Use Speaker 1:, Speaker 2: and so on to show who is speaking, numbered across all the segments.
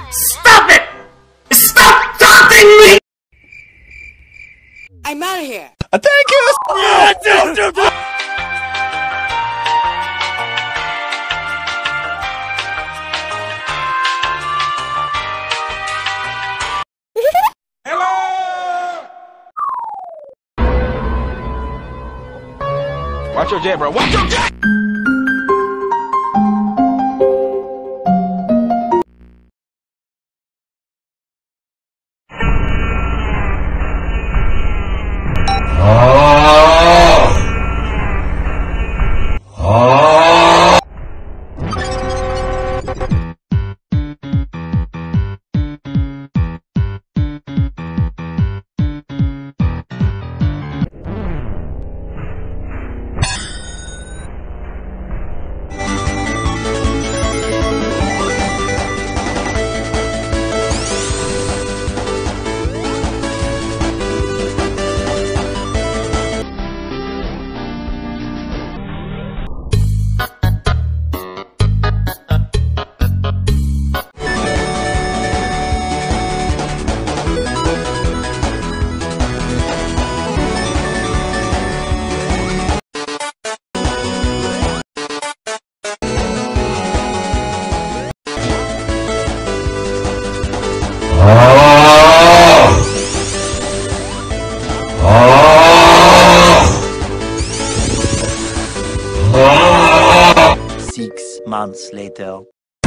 Speaker 1: Stop it! Stop taunting me!
Speaker 2: I'm out of here.
Speaker 3: Thank you!
Speaker 4: Watch your jet, bro. Watch your jet!
Speaker 5: Months later.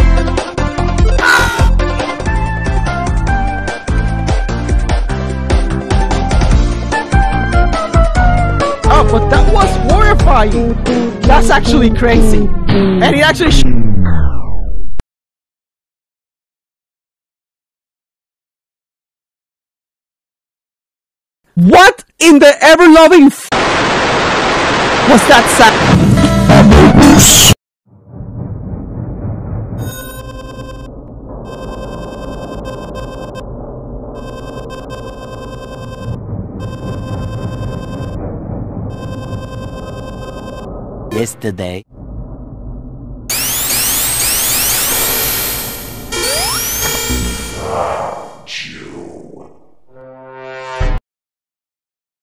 Speaker 3: Oh, but that was horrifying! That's actually crazy. And he actually What in the ever-loving was that sound?
Speaker 5: Yesterday.